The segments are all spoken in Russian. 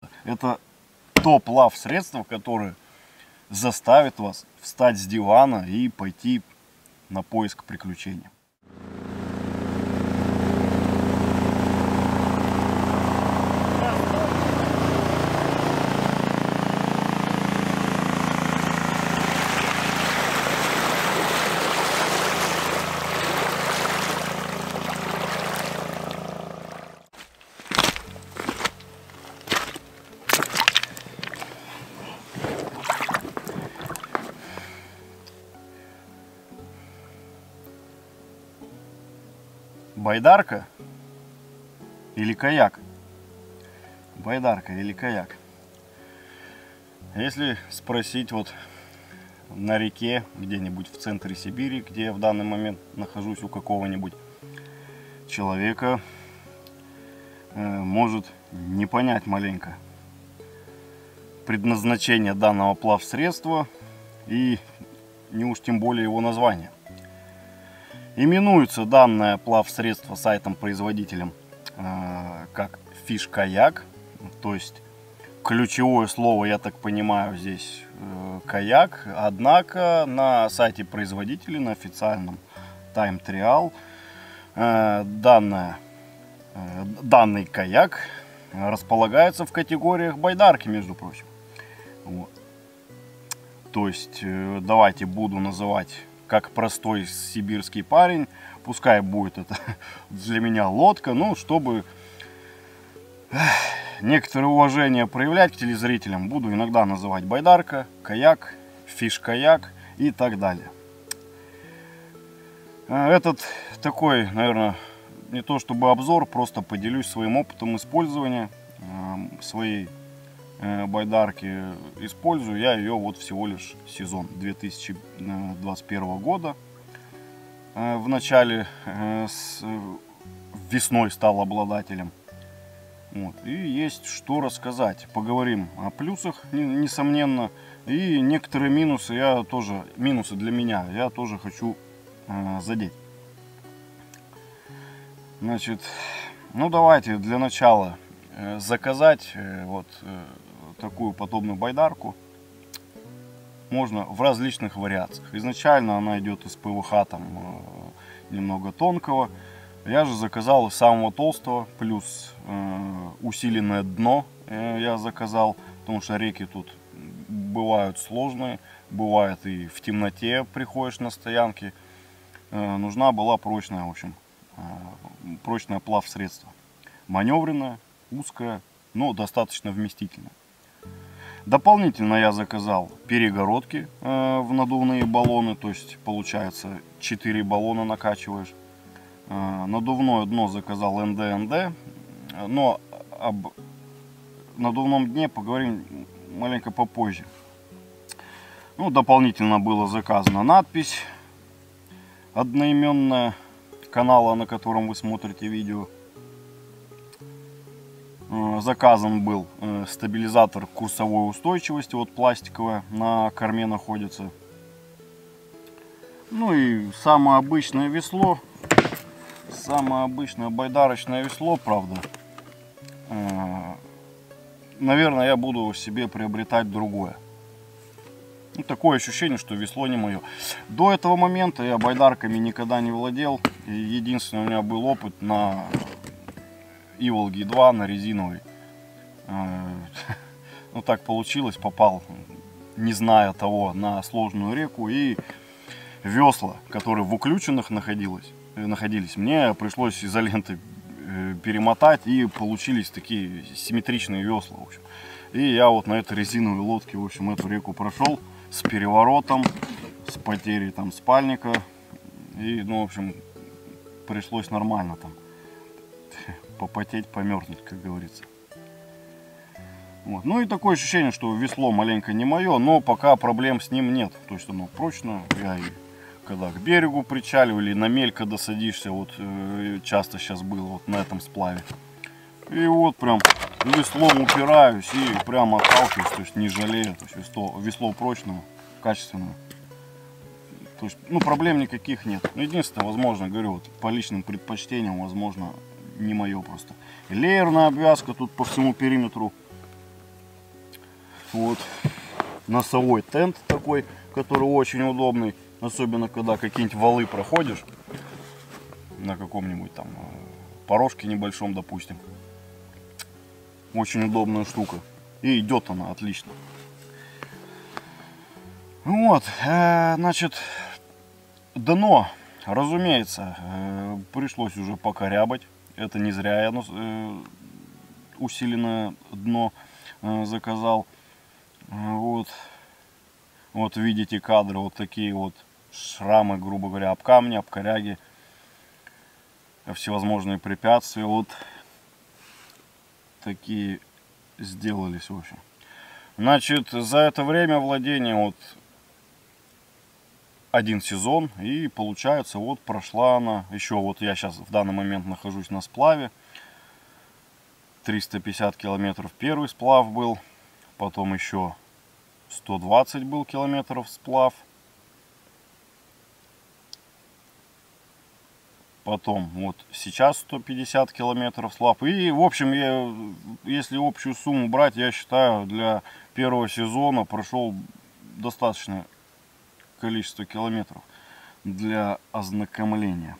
Это то плавсредство, которое заставит вас встать с дивана и пойти на поиск приключений. Байдарка или каяк? Байдарка или каяк? Если спросить вот на реке, где-нибудь в центре Сибири, где я в данный момент нахожусь, у какого-нибудь человека, может не понять маленько предназначение данного плавсредства и не уж тем более его название. Именуется данное плавсредство сайтом-производителем как фиш-каяк, то есть ключевое слово, я так понимаю, здесь каяк, однако на сайте производителя, на официальном Time Trial, данный каяк располагается в категориях байдарки, между прочим. Вот. То есть давайте буду называть как простой сибирский парень, пускай будет это для меня лодка, ну, чтобы некоторое уважение проявлять к телезрителям, буду иногда называть байдарка, каяк, фиш-каяк и так далее. Этот такой, наверное, не то чтобы обзор, просто поделюсь своим опытом использования своей байдарки. Использую я ее вот всего лишь сезон 2021 года. В начале весной стал обладателем. Вот. И есть что рассказать. Поговорим о плюсах, несомненно, и некоторые минусы минусы для меня я тоже хочу задеть. Значит, ну давайте для начала заказать вот такую подобную байдарку можно в различных вариациях. Изначально она идет из ПВХ, там немного тонкого. Я же заказал из самого толстого, плюс усиленное дно я заказал, потому что реки тут бывают сложные, бывает и в темноте приходишь на стоянке. Нужна была прочная, в общем, прочное плавсредство. Маневренное, узкое, но достаточно вместительное. Дополнительно я заказал перегородки в надувные баллоны, то есть получается 4 баллона накачиваешь. Надувное дно заказал НД, но об надувном дне поговорим маленько попозже. Ну, дополнительно была заказана надпись одноименная канала, на котором вы смотрите видео. Заказан был стабилизатор курсовой устойчивости, вот пластиковая, на корме находится. Ну и самое обычное весло, самое обычное байдарочное весло, правда. Наверное, я буду себе приобретать другое. Ну, такое ощущение, что весло не мое. До этого момента я байдарками никогда не владел. И единственный у меня был опыт на Иволге 2, на резиновой. Ну так получилось, попал, не зная того, на сложную реку. И весла, которые в уключенных находились, мне пришлось изолентой перемотать. И получились такие симметричные весла, в общем. И я вот на этой резиновой лодке, в общем, эту реку прошел с переворотом, с потерей там спальника. И, ну, в общем, пришлось нормально там попотеть, померзнуть, как говорится. Вот. Ну и такое ощущение, что весло маленько не мое, но пока проблем с ним нет. То есть оно прочное. Я и когда к берегу причаливал, или на мель, когда садишься, вот часто сейчас было вот на этом сплаве. И вот прям веслом упираюсь и прям отталкиваюсь, то есть не жалею. То есть весло прочное, качественное. То есть, ну, проблем никаких нет. Единственное, возможно, говорю, вот по личным предпочтениям, возможно, не мое просто. Леерная обвязка тут по всему периметру вот носовой тент такой, который очень удобный, особенно когда какие-нибудь валы проходишь на каком-нибудь там порожке небольшом, допустим. Очень удобная штука. И идет она отлично. Вот, значит, дно, разумеется, пришлось уже покорябать. Это не зря я усиленное дно заказал. Вот видите кадры, вот такие вот шрамы, грубо говоря, об камни, об коряги, всевозможные препятствия. Вот такие сделались, в общем. Значит, за это время владения вот один сезон, и получается, вот прошла она. Еще вот я сейчас в данный момент нахожусь на сплаве. 350 километров первый сплав был, потом еще 120 был километров сплав, потом вот сейчас 150 километров сплав. И в общем, если общую сумму брать, я считаю, для первого сезона прошел достаточное количество километров для ознакомления.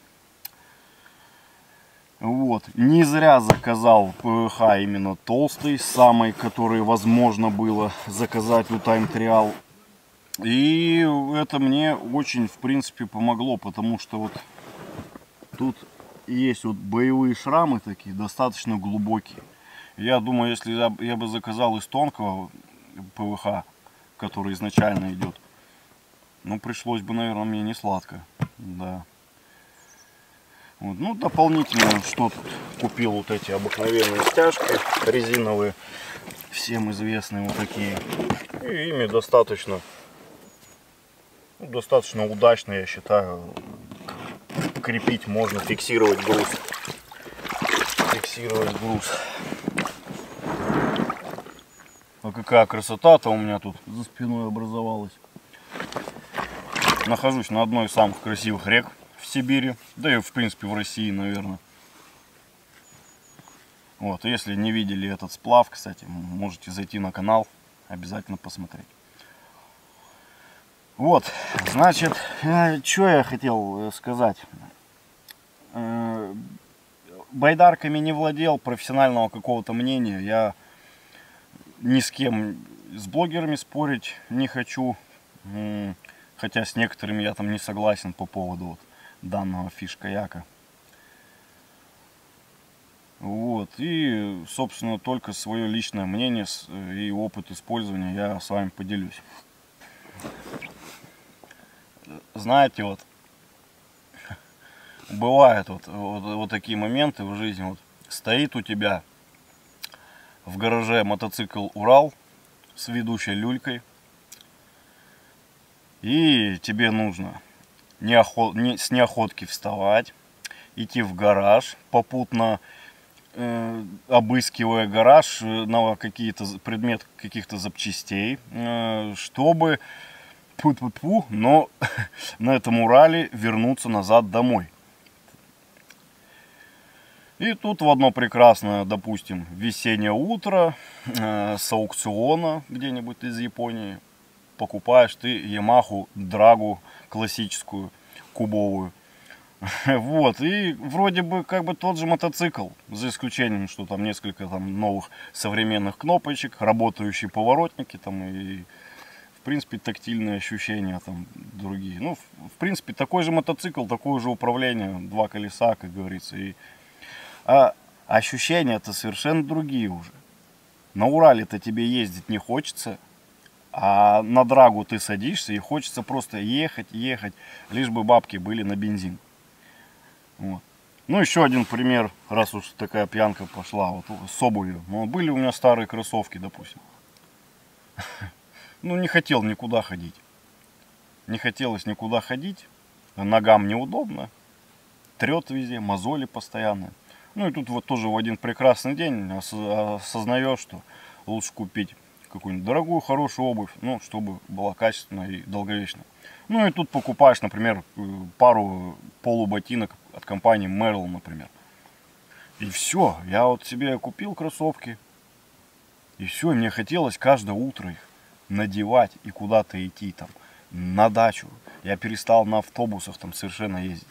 Вот, не зря заказал ПВХ именно толстый, самый, который возможно было заказать у Time Trial. И это мне очень, в принципе, помогло, потому что вот тут есть вот боевые шрамы такие, достаточно глубокие. Я думаю, если я бы заказал из тонкого ПВХ, который изначально идет, ну, пришлось бы, наверное, мне не сладко, да. Вот. Ну, дополнительно, что тут купил, вот эти обыкновенные стяжки резиновые, всем известные вот такие. И ими достаточно удачно, я считаю, крепить можно, фиксировать груз. А какая красота-то у меня тут за спиной образовалась. Нахожусь на одной из самых красивых рек в Сибири, да и в принципе в России, наверное. Вот, если не видели этот сплав, кстати, можете зайти на канал, обязательно посмотреть. Вот, значит, что я хотел сказать. Байдарками не владел, профессионального какого-то мнения я ни с кем, с блогерами спорить не хочу. Хотя с некоторыми я там не согласен по поводу вот данного фиш-каяка. Вот, и, собственно, только свое личное мнение и опыт использования я с вами поделюсь. Знаете, вот бывают вот такие моменты в жизни. Вот стоит у тебя в гараже мотоцикл Урал с ведущей люлькой, и тебе нужно с неохотки вставать, идти в гараж, попутно обыскивая гараж на предмет каких-то запчастей, чтобы но на этом Урале вернуться назад домой. И тут в одно прекрасное, допустим, весеннее утро с аукциона где-нибудь из Японии покупаешь ты Ямаху Драгу классическую, кубовую. Вот, и вроде бы как бы тот же мотоцикл, за исключением, что там несколько там новых современных кнопочек, работающие поворотники там и в принципе тактильные ощущения там другие. Ну, в принципе, такой же мотоцикл, такое же управление, два колеса, как говорится. А ощущения-то совершенно другие уже. На Урале-то тебе ездить не хочется, а на Драгу ты садишься и хочется просто ехать, лишь бы бабки были на бензин. Вот. Ну, еще один пример, раз уж такая пьянка пошла, вот с обувью. Ну, были у меня старые кроссовки, допустим. Ну, не хотел никуда ходить. Не хотелось никуда ходить. Ногам неудобно. Трет везде, мозоли постоянные. Ну, и тут вот тоже в один прекрасный день осознаешь, что лучше купить какую-нибудь дорогую, хорошую обувь, ну, чтобы была качественная и долговечная. Ну, и тут покупаешь, например, пару полуботинок от компании Merrell, например. И все, я вот себе купил кроссовки. И все, и мне хотелось каждое утро их надевать и куда-то идти там, на дачу. Я перестал на автобусах там совершенно ездить.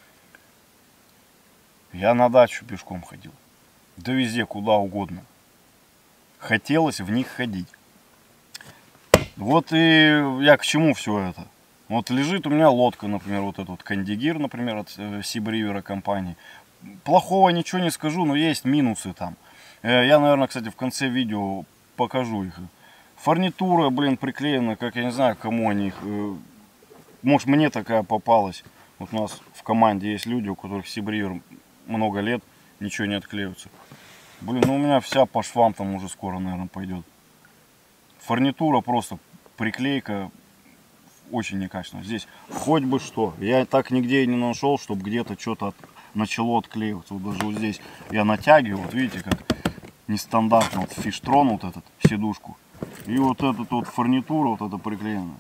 Я на дачу пешком ходил. Да везде, куда угодно. Хотелось в них ходить. Вот и я к чему все это. Вот лежит у меня лодка, например, вот этот вот Кондигир, например, от Сибривера компании. Плохого ничего не скажу, но есть минусы там. Я, наверное, кстати, в конце видео покажу их. Фурнитура, блин, приклеена, как я не знаю, кому они их. Может, мне такая попалась. Вот у нас в команде есть люди, у которых Сибривер много лет, ничего не отклеивается. Блин, ну у меня вся по швам там уже скоро, наверное, пойдет. Фурнитура просто, приклейка очень некачественная. Здесь хоть бы что. Я так нигде и не нашел, чтобы где-то что-то начало отклеиваться. Вот даже вот здесь я натягиваю, вот видите, как нестандартно. Вот фиштрон, вот этот, сидушку. И вот эта вот фурнитура, вот эта приклеена.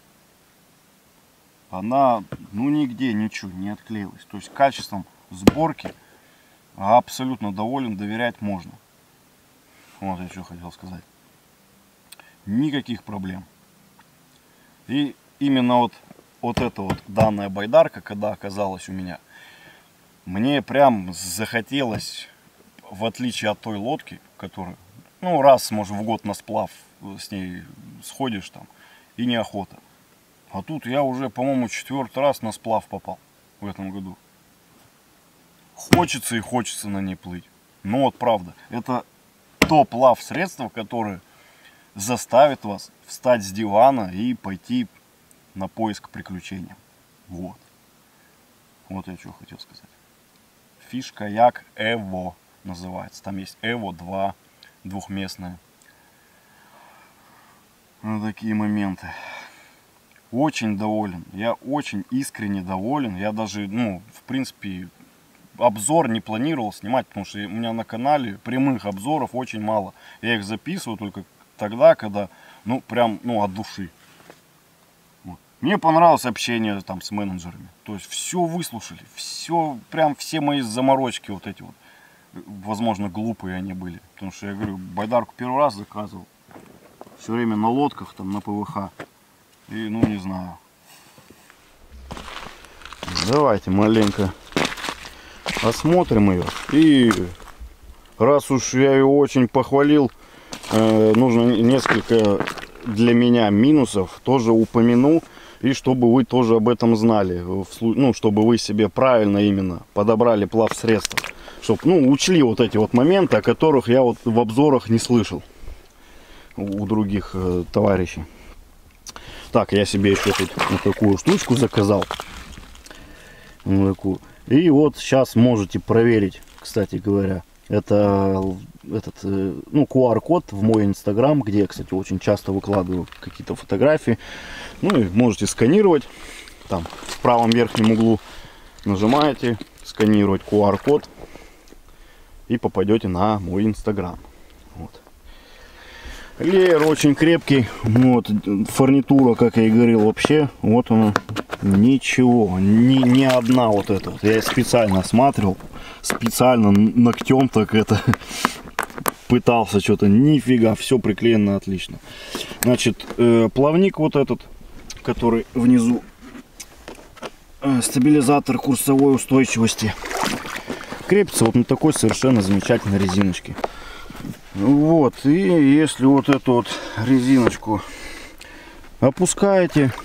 Она, ну, нигде ничего не отклеилась. То есть качеством сборки абсолютно доволен, доверять можно. Вот я что хотел сказать. Никаких проблем. И именно вот эта вот данная байдарка, когда оказалась у меня, мне прям захотелось, в отличие от той лодки, которая, ну, раз, может, в год на сплав с ней сходишь там, и неохота. А тут я уже, по-моему, 4-й раз на сплав попал в этом году. Хочется и хочется на ней плыть. Но вот правда, это то плавсредство, которое заставит вас встать с дивана и пойти на поиск приключения. Вот. Вот я что хотел сказать. Фиш-каяк Evo называется. Там есть Evo 2, двухместная. Вот такие моменты. Очень доволен. Я очень искренне доволен. Я даже, ну, в принципе, обзор не планировал снимать, потому что у меня на канале прямых обзоров очень мало. Я их записываю только тогда, когда, ну, прям, ну, от души. Вот. Мне понравилось общение там с менеджерами. То есть все выслушали, все, прям все мои заморочки вот эти вот. Возможно, глупые они были. Потому что я говорю, байдарку первый раз заказывал. Все время на лодках, там, на ПВХ. И, ну, не знаю. Давайте маленько осмотрим ее. И раз уж я ее очень похвалил, нужно несколько для меня минусов тоже упомяну. И чтобы вы тоже об этом знали. Ну, чтобы вы себе правильно именно подобрали плавсредство. Чтобы, ну, учли вот эти вот моменты, о которых я вот в обзорах не слышал у других товарищей. Так, я себе еще тут вот такую штучку заказал. Вот такую. И вот сейчас можете проверить, кстати говоря, это этот, ну, QR-код в мой инстаграм, где я, кстати, очень часто выкладываю какие-то фотографии. Ну и можете сканировать. Там в правом верхнем углу нажимаете, сканировать QR-код и попадете на мой инстаграм. Вот. Леер очень крепкий. Вот, фурнитура, как я и говорил, вообще, вот она, ничего, ни одна вот эта. Вот. Я специально осматривал, специально ногтем так это пытался что-то, нифига, все приклеено отлично. Значит, плавник вот этот, который внизу, стабилизатор курсовой устойчивости, крепится вот на такой совершенно замечательной резиночке. Вот, и если вот эту вот резиночку опускаете,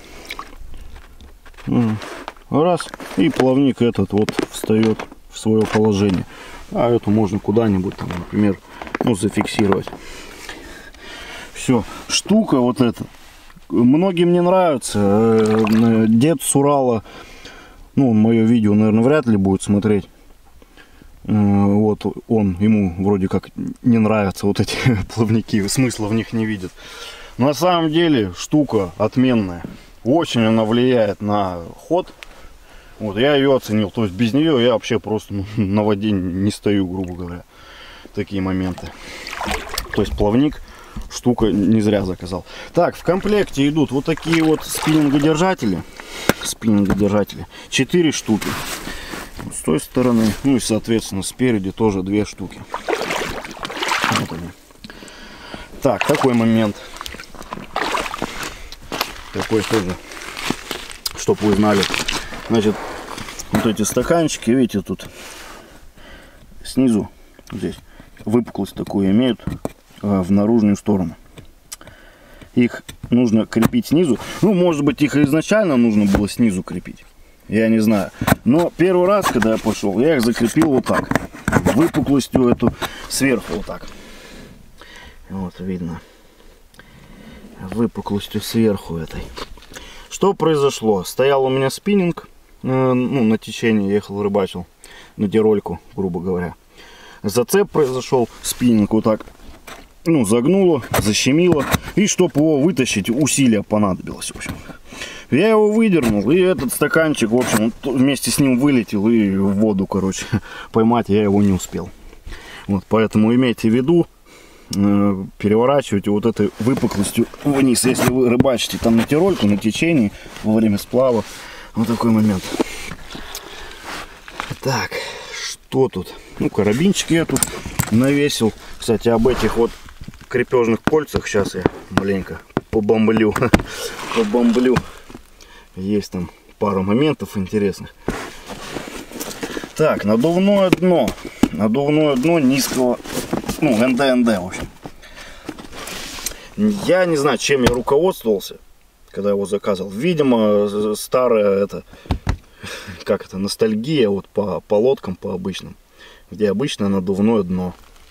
раз, и плавник этот вот встает в свое положение. А эту можно куда-нибудь там, например, ну, зафиксировать. Все, штука вот эта многим не нравится. Дед с Урала, ну, мое видео, наверное, вряд ли будет смотреть. Вот ему вроде как не нравятся вот эти плавники, смысла в них не видит. Но на самом деле штука отменная. Очень она влияет на ход. Вот я ее оценил. То есть без нее я вообще просто, ну, на воде не стою, грубо говоря. Такие моменты. То есть плавник, штука не зря заказал. Так, в комплекте идут вот такие вот спиннингодержатели. 4 штуки. С той стороны, ну и соответственно спереди тоже 2 штуки. Вот они. Так, такой момент. Такой тоже, чтоб вы знали. Значит, вот эти стаканчики, видите, тут снизу, здесь, выпуклость такую имеют в наружную сторону. Их нужно крепить снизу. Ну, может быть, их изначально нужно было снизу крепить. Я не знаю. Но первый раз, когда я пошел, я их закрепил вот так. Выпуклостью эту сверху вот так. Вот видно. Выпуклостью сверху этой. Что произошло? Стоял у меня спиннинг. Ну, на течении ехал, рыбачил. На дирольку, грубо говоря. Зацеп произошел. Спиннинг вот так. Ну, загнуло, защемило. И чтобы его вытащить, усилия понадобилось, в общем. Я его выдернул, и этот стаканчик, в общем, вместе с ним вылетел и в воду, короче. Поймать я его не успел. Вот, поэтому имейте в виду, переворачивайте вот этой выпуклостью вниз. Если вы рыбачите там на тирольку, на течении, во время сплава. Вот такой момент. Так, что тут? Ну, карабинчики я тут навесил. Кстати, об этих вот крепежных кольцах сейчас я маленько побомблю. Побомблю. Есть там пару моментов интересных. Так, надувное дно. Надувное дно низкого, ну, НД, в общем. Я не знаю, чем я руководствовался, когда его заказывал. Видимо, старая это, как это, ностальгия вот по лодкам, по обычным, где обычно надувное дно.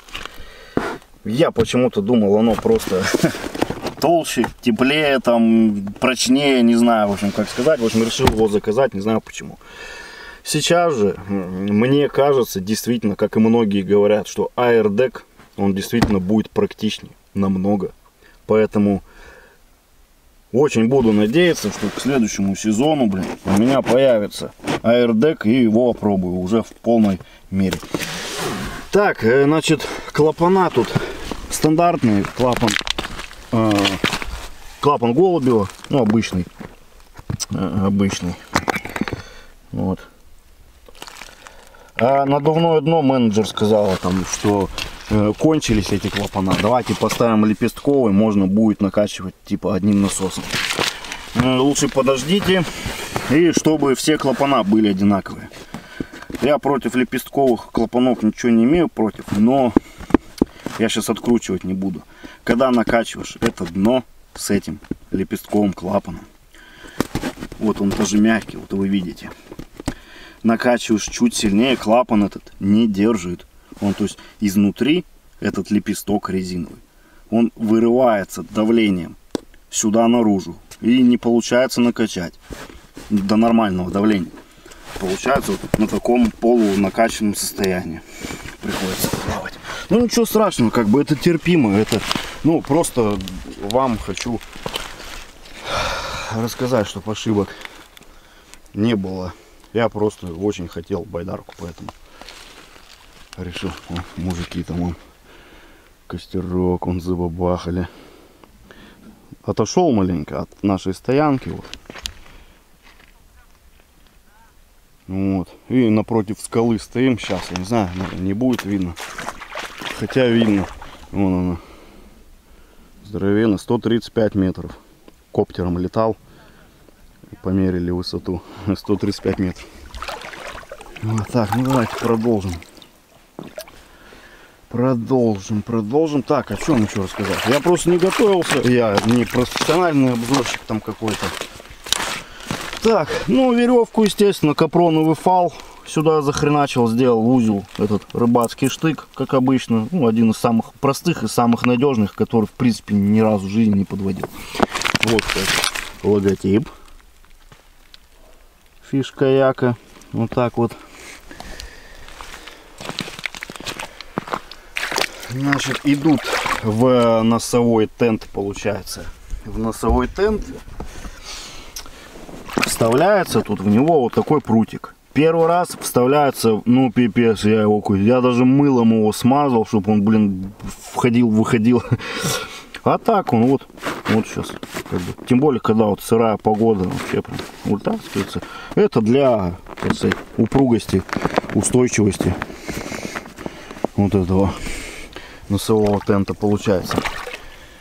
Я почему-то думал, оно просто толще, теплее, там, прочнее, не знаю, в общем, как сказать. В общем, решил его заказать, не знаю почему. Сейчас же, мне кажется, действительно, как и многие говорят, что AirDeck, он действительно будет практичнее, намного. Поэтому очень буду надеяться, что к следующему сезону, блин, у меня появится AirDeck, и его опробую уже в полной мере. Так, значит, клапана тут стандартный, клапан Голубева, ну, обычный, вот. А надувное дно менеджер сказала там, что кончились эти клапана. Давайте поставим лепестковый, можно будет накачивать типа одним насосом. Лучше подождите, и чтобы все клапана были одинаковые. Я против лепестковых клапанов ничего не имею против, но я сейчас откручивать не буду. Когда накачиваешь это дно с этим лепестковым клапаном, вот он тоже мягкий, вот вы видите. Накачиваешь чуть сильнее, клапан этот не держит. Он, то есть, изнутри этот лепесток резиновый, он вырывается давлением сюда наружу. И не получается накачать до нормального давления. Получается вот на таком полунакачанном состоянии. Приходится плавать. Ну ничего страшного, как бы это терпимо. Это, ну, просто вам хочу рассказать, чтобы ошибок не было. Я просто очень хотел байдарку, поэтому решил. О, мужики там, он, костерок, он забабахали. Отошел маленько от нашей стоянки. Вот. И напротив скалы стоим. Сейчас, я не знаю, не будет видно. Хотя видно. Вон она. Здоровенно. 135 метров. Коптером летал. Померили высоту. 135 метров. Вот так, ну давайте продолжим. Продолжим. Так, о чем еще рассказать? Я просто не готовился. Я не профессиональный обзорщик там какой-то. Так, ну веревку, естественно, капроновый фал. Сюда захреначил, сделал узел, этот рыбацкий штык, как обычно. Ну, один из самых простых и самых надежных, который, в принципе, ни разу в жизни не подводил. Вот, кстати, логотип. Фишка яка. Вот так вот. Значит, идут в носовой тент, получается. В носовой тент вставляется тут в него вот такой прутик. Первый раз вставляется, ну пипец, я даже мылом его смазал, чтобы он, блин, входил-выходил. А так он вот сейчас, как бы, тем более, когда вот сырая погода, вообще прям вытаскивается. Это для, так сказать, упругости, устойчивости вот этого носового тента получается.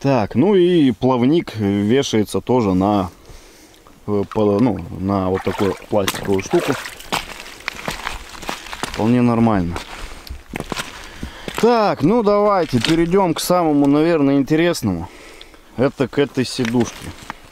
Так, ну и плавник вешается тоже на, ну, на вот такую пластиковую штуку. Вполне нормально. Так, ну давайте перейдем к самому, наверное, интересному. Это к этой сидушке.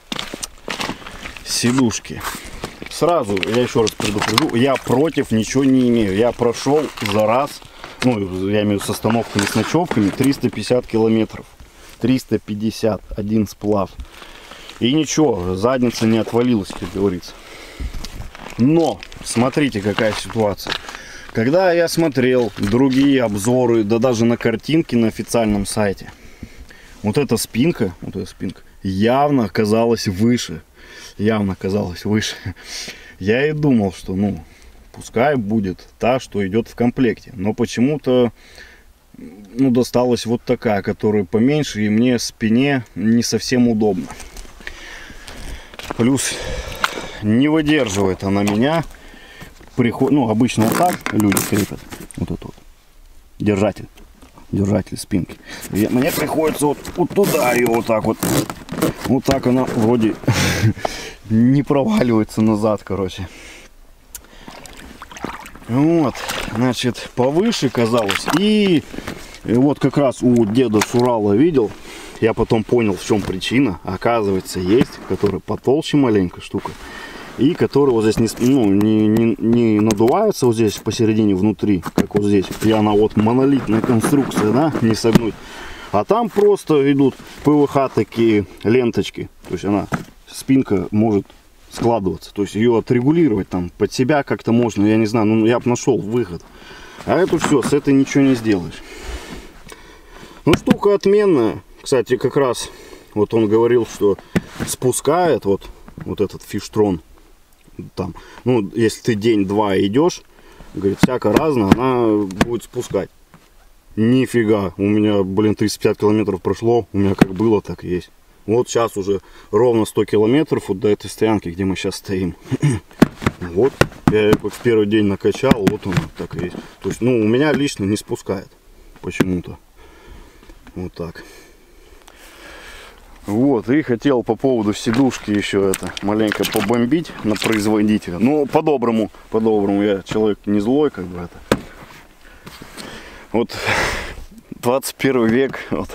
Сразу, я еще раз предупрежу, я против ничего не имею. Я прошел за раз, ну, я имею в виду с остановками, с ночевками, 350 километров. 351 сплав. И ничего, задница не отвалилась, как говорится. Но, смотрите, какая ситуация. Когда я смотрел другие обзоры, да даже на картинки на официальном сайте, вот эта спинка явно казалась выше. Я и думал, что, ну, пускай будет та, что идет в комплекте. Но почему-то, ну, досталась вот такая, которая поменьше, и мне спине не совсем удобно. Плюс не выдерживает она меня. Ну, обычно вот так люди крепят. Вот это вот. Держатель спинки. Мне приходится вот туда ее вот так вот. Вот так она вроде не проваливается назад, короче. Вот, значит, повыше казалось. И вот как раз у деда с Урала видел. Я потом понял, в чем причина. Оказывается, есть, которая потолще маленько штука. И которые вот здесь не надуваются вот здесь посередине внутри, как вот здесь. И она вот монолитная конструкция, да, не согнуть. А там просто идут ПВХ такие ленточки. То есть она, спинка может складываться. То есть ее отрегулировать там под себя как-то можно. Я не знаю, ну я бы нашел выход. А это все, с этой ничего не сделаешь. Ну штука отменная. Кстати, как раз вот он говорил, что спускает вот этот фиштрон. Там, ну, если ты день-два идешь, говорит, всяко разно, она будет спускать. Нифига, у меня, блин, 35 километров прошло, у меня как было, так и есть. Вот сейчас уже ровно 100 километров вот до этой стоянки, где мы сейчас стоим. Вот, я ее в первый день накачал, вот она так и есть. То есть, ну, у меня лично не спускает почему-то. Вот так. Вот, и хотел по поводу сидушки еще это маленько побомбить на производителя. Ну, по-доброму, я человек не злой, как бы это. Вот 21 век, вот.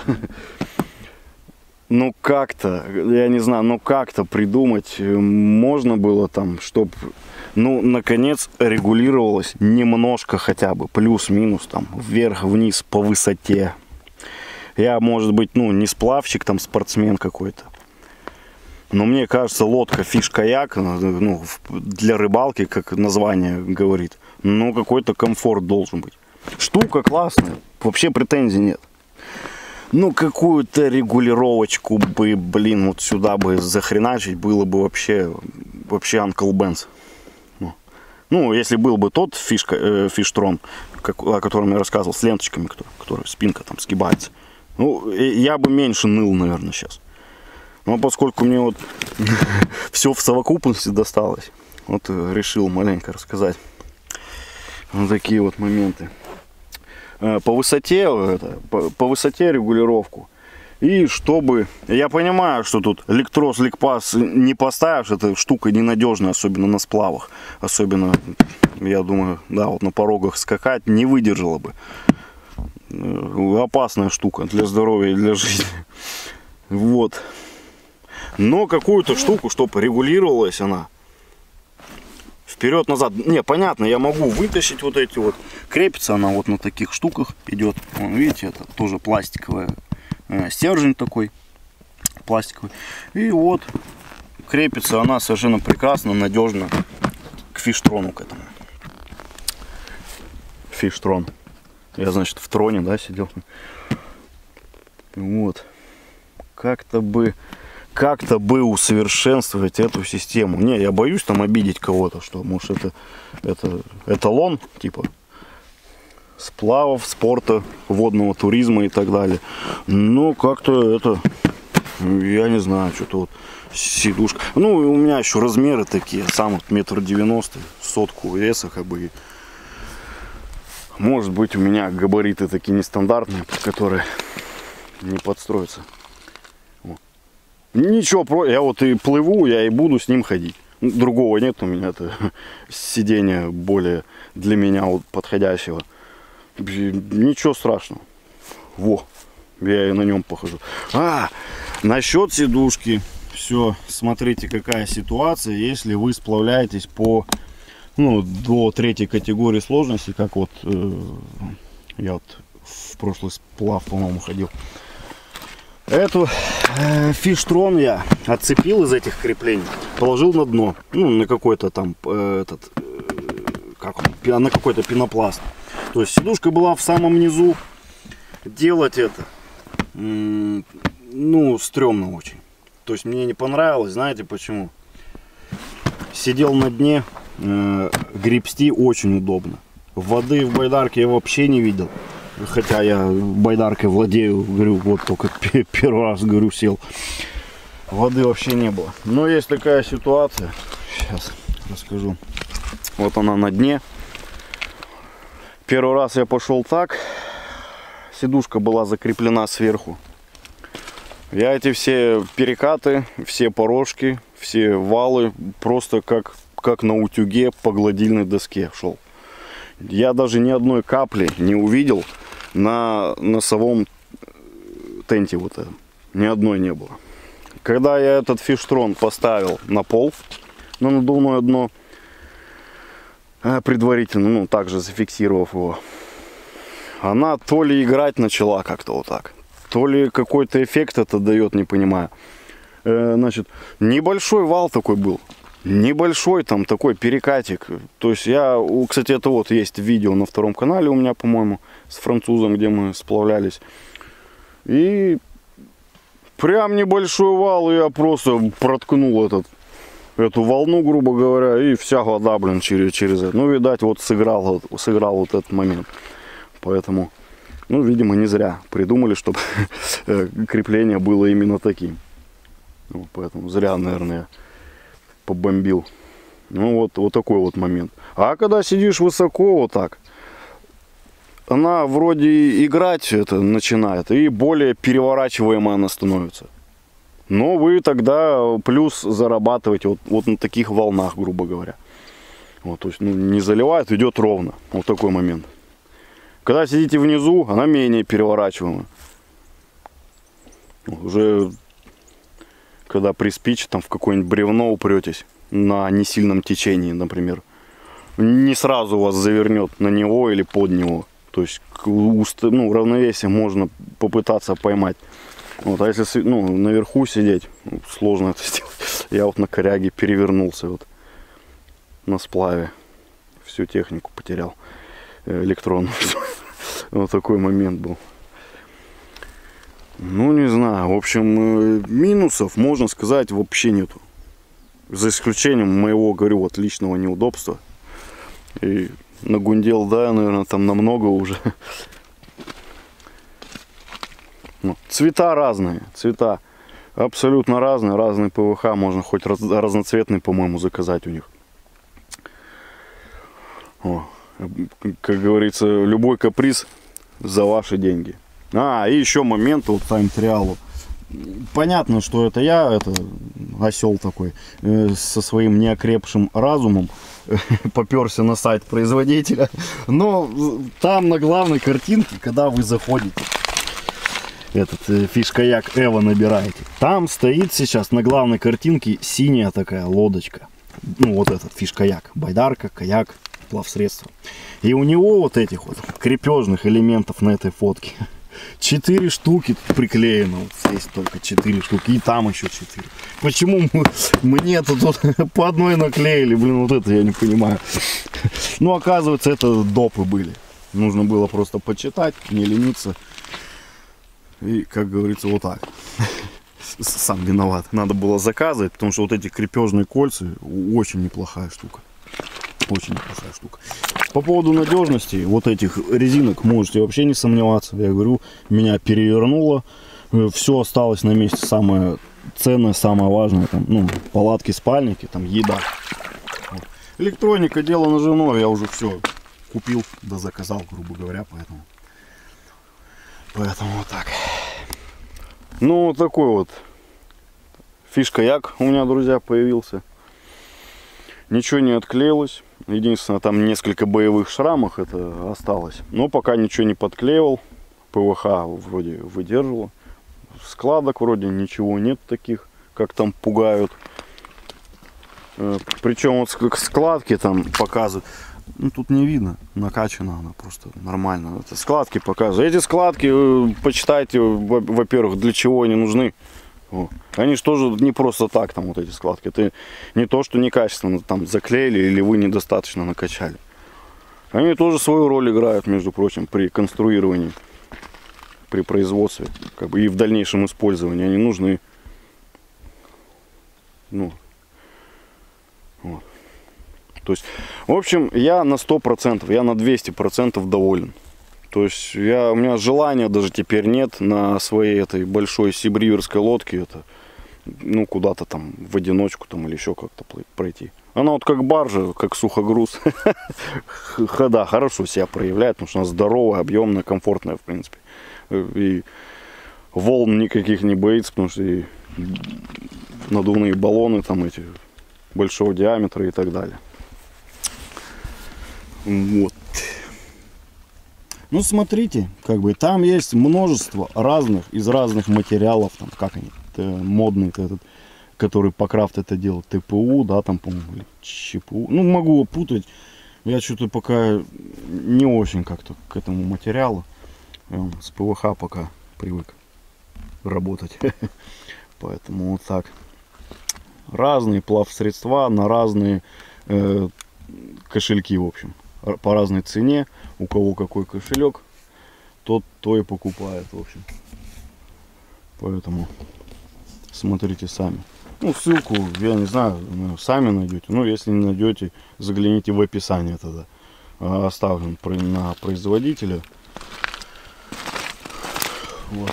Ну как-то, я не знаю, ну как-то придумать можно было там, чтобы, ну, наконец регулировалось немножко хотя бы, плюс-минус там, вверх-вниз по высоте. Я, может быть, ну, не сплавщик, там, спортсмен какой-то. Но мне кажется, лодка фиш-каяк, ну, для рыбалки, как название говорит, ну, какой-то комфорт должен быть. Штука классная, вообще претензий нет. Ну, какую-то регулировочку бы, блин, вот сюда бы захреначить, было бы вообще Uncle Ben's. Ну, если был бы тот фиштрон, о котором я рассказывал, с ленточками, который спинка там сгибается. Ну, я бы меньше ныл, наверное, сейчас. Но поскольку мне вот все в совокупности досталось, вот решил маленько рассказать вот такие вот моменты. По высоте регулировку. И чтобы, я понимаю, что тут электрос, ликпас не поставишь, эта штука ненадежная, особенно на сплавах. Особенно, я думаю, да, вот на порогах скакать не выдержала бы. Опасная штука для здоровья и для жизни. Вот. Но какую-то штуку, чтобы регулировалась она вперед-назад. Не, понятно, я могу вытащить вот эти вот. Крепится она вот на таких штуках идет. Вон, видите, это тоже пластиковая. Стержень такой пластиковый. И вот крепится она совершенно прекрасно, надежно к фиштрону, к этому. Фиштрон. Я, значит, в троне, да, сидел. Вот. Как-то бы усовершенствовать эту систему. Не, я боюсь там обидеть кого-то, что, может, это эталон, типа, сплавов, спорта, водного туризма и так далее. Но как-то это, я не знаю, что-то вот сидушка. Ну, у меня еще размеры такие, сам вот 1,90 м, сотку веса, как бы. Может быть, у меня габариты такие нестандартные, под которые не подстроятся. Ничего, я вот и плыву, я и буду с ним ходить. Другого нет у меня, это сиденье более для меня вот подходящего. Ничего страшного. Во, я и на нем похожу. Насчет сидушки. Все, смотрите, какая ситуация, если вы сплавляетесь по, до 3-й категории сложности, как вот я вот в прошлый сплав, по-моему, ходил. Эту фиштрон я отцепил из этих креплений, положил на дно, на какой-то там на какой-то пенопласт. То есть сидушка была в самом низу. Делать это, стрёмно очень. То есть мне не понравилось, знаете почему? Сидел на дне, гребсти очень удобно. Воды в байдарке я вообще не видел. Хотя я байдаркой владею, говорю, вот только первый раз, говорю, сел. Воды вообще не было. Но есть такая ситуация, сейчас расскажу. Вот она на дне. Первый раз я пошел так. Сидушка была закреплена сверху. Я эти все перекаты, все порожки, все валы просто как на утюге по гладильной доске шел. Я даже ни одной капли не увидел на носовом тенте вот этом. Ни одной не было. Когда я этот фиштрон поставил на пол, на надувное дно, предварительно, также зафиксировав его, она то ли играть начала как-то вот так, то ли какой-то эффект это дает, не понимаю. Значит, небольшой вал такой был. Небольшой там такой перекатик. То есть кстати, это вот есть видео на 2-м канале у меня, по-моему, с французом, где мы сплавлялись. И прям небольшой вал, и я просто проткнул эту волну, грубо говоря, и вся вода, через это. Видать, вот сыграл вот этот момент. Поэтому, видимо, не зря придумали, чтобы крепление было именно таким. Поэтому зря, наверное, я побомбил. Вот такой вот момент. А когда сидишь высоко вот так, она вроде играть начинает, и более переворачиваемая она становится. Но вы тогда плюс зарабатываете вот на таких волнах, грубо говоря. То есть не заливает, идет ровно. Вот такой момент. Когда сидите внизу, она менее переворачиваемая. Уже когда приспичит, там в какое-нибудь бревно упретесь на несильном течении, например, не сразу вас завернет на него или под него. То есть равновесие можно попытаться поймать. А если наверху сидеть, сложно это сделать. Я вот на коряге перевернулся на сплаве. Всю технику потерял электронную. Вот такой момент был. Не знаю. В общем, минусов, можно сказать, вообще нету. За исключением моего, говорю, личного неудобства. И нагундел, да, наверное, там намного уже. Цвета разные. Цвета абсолютно разные ПВХ. Можно хоть разноцветный, по-моему, заказать у них. Как говорится, любой каприз за ваши деньги. И еще момент по тайм-триалу. Понятно, что это я, это осел такой, со своим неокрепшим разумом поперся на сайт производителя. Но там на главной картинке, когда вы заходите, фиш-каяк Эва набираете, там стоит сейчас на главной картинке синяя такая лодочка. Вот этот фиш-каяк, байдарка, каяк, плавсредство. И у него вот этих крепежных элементов на этой фотке 4 штуки приклеено. Здесь только 4 штуки. И там еще 4. Почему мне тут по одной наклеили? Вот это я не понимаю. Оказывается, это допы были. Нужно было просто почитать, не лениться. И, как говорится, вот так. Сам виноват. Надо было заказывать, потому что вот эти крепежные кольца очень неплохая штука. Очень неплохая штука. По поводу надежности вот этих резинок можете вообще не сомневаться. Я говорю, меня перевернуло. Все осталось на месте. Самое ценное, самое важное. Там, палатки, спальники, там еда. Электроника, дело наживное. Я уже все купил, да заказал, грубо говоря. Поэтому вот так. Вот такой вот фишка як у меня, друзья, появился. Ничего не отклеилось. Единственное, там несколько боевых шрамов это осталось. Но пока ничего не подклеивал. ПВХ вроде выдерживало. Складок вроде ничего нет таких, как там пугают. Причем вот складки там показывают. Ну тут не видно, накачана она просто нормально. Это складки показывают. Эти складки, почитайте, во-первых, для чего они нужны. Они же тоже не просто так, там вот эти складки. Это не то, что некачественно там заклеили или вы недостаточно накачали. Они тоже свою роль играют, между прочим, при конструировании, при производстве, как бы и в дальнейшем использовании. Они нужны. Ну, вот. То есть, в общем, я на 100%, я на 200% доволен. То есть у меня желания даже теперь нет на своей этой большой сибриверской лодке это, ну, куда-то там в одиночку там или еще как-то пройти. Она вот как баржа, как сухогруз. Хода хорошо себя проявляет, потому что она здоровая, объемная, комфортная, в принципе. И волн никаких не боится, потому что и надувные баллоны там эти большого диаметра и так далее. Вот. Ну смотрите, как бы там есть множество разных, из разных материалов, там, как они, модный этот, который по крафту это делает, ТПУ, да, там, по-моему, или ЧПУ. Ну, могу путать, я что-то пока не очень как-то к этому материалу. Я с ПВХ пока привык работать, поэтому вот так. Разные плавсредства на разные кошельки, в общем, по разной цене. У кого какой кошелек, тот то и покупает, в общем. Поэтому смотрите сами. Ну, ссылку, я не знаю, сами найдете. Ну, если не найдете, загляните в описание тогда. Оставлен на производителя. Вот.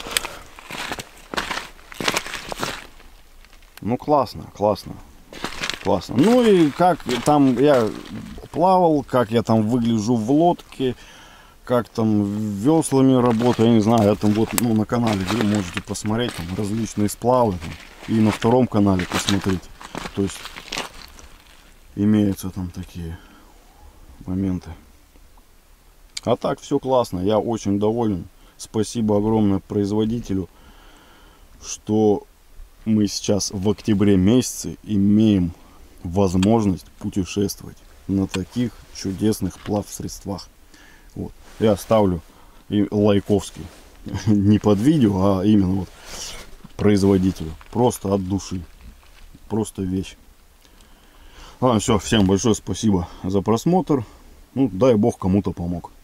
Ну, классно, классно. Классно. Ну и как там я плавал, как я там выгляжу в лодке, как там веслами работаю, я не знаю, я там вот, ну, на канале вы можете посмотреть там различные сплавы там, и на втором канале посмотреть. То есть имеются там такие моменты. А так все классно, я очень доволен. Спасибо огромное производителю, что мы сейчас в октябре месяце имеем возможность путешествовать на таких чудесных плавсредствах. Вот. Я оставлю и лайковский не под видео, а именно вот производителю. Просто от души. Просто вещь. Ладно, все, всем большое спасибо за просмотр. Ну, дай бог кому-то помог.